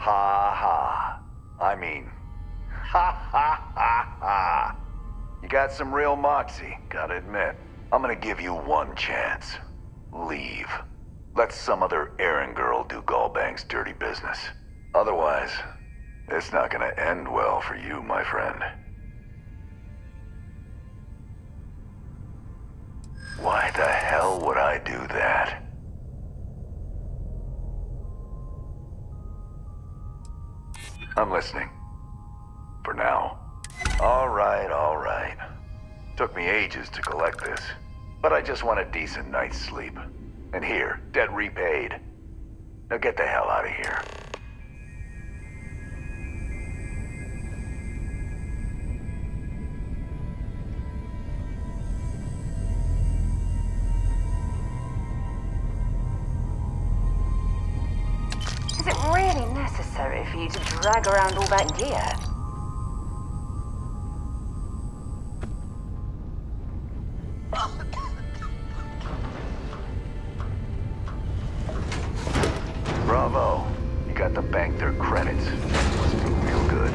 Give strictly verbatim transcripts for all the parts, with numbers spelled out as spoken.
Ha ha. I mean, ha ha ha ha. You got some real moxie, gotta admit. I'm gonna give you one chance. Leave. Let some other errand girl do Gallbang's dirty business. Otherwise, it's not gonna end well for you, my friend. Why the hell would I do that? I'm listening. For now. All right, all right. Took me ages to collect this, but I just want a decent night's sleep. And here, debt repaid. Now get the hell out of here. Is it really necessary for you to drag around all that gear? Bravo. You got to bank their credits. Must be real good.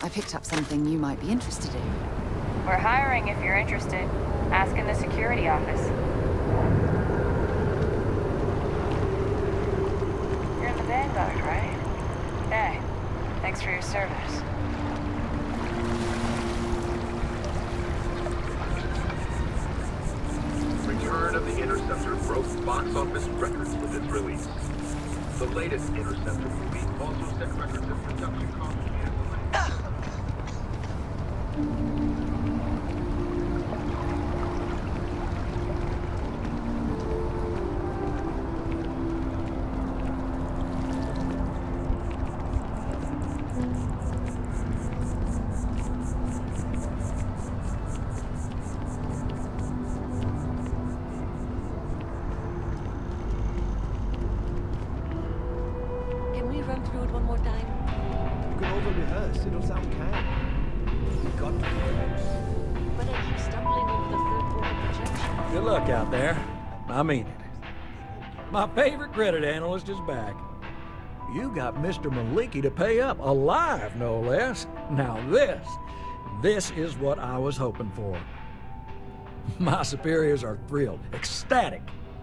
I picked up something you might be interested in. We're hiring if you're interested. Ask in the security office. You're in the Vanguard, right? Hey, thanks for your service. Return of the Interceptor broke box office records with its release. The latest Interceptor movie also set records in production costs and Can we run through it one more time? You can over-rehearse, it'll sound okay. You got to be close. But I keep stumbling over the third wall projection. Good luck out there. I mean it. My favorite credit analyst is back. You got Mister Maliki to pay up, alive no less. Now this, this is what I was hoping for. My superiors are thrilled, ecstatic.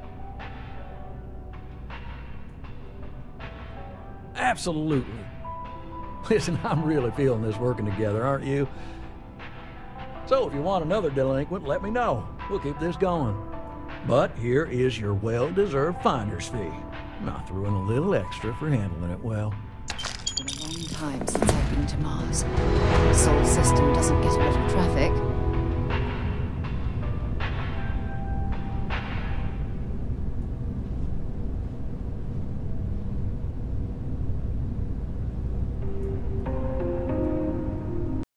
Absolutely. Listen, I'm really feeling this working together, aren't you? So if you want another delinquent, let me know. We'll keep this going. But here is your well-deserved finder's fee. I threw in a little extra for handling it well. It's been a long time since I've been to Mars. The Sol system doesn't get a lot of traffic.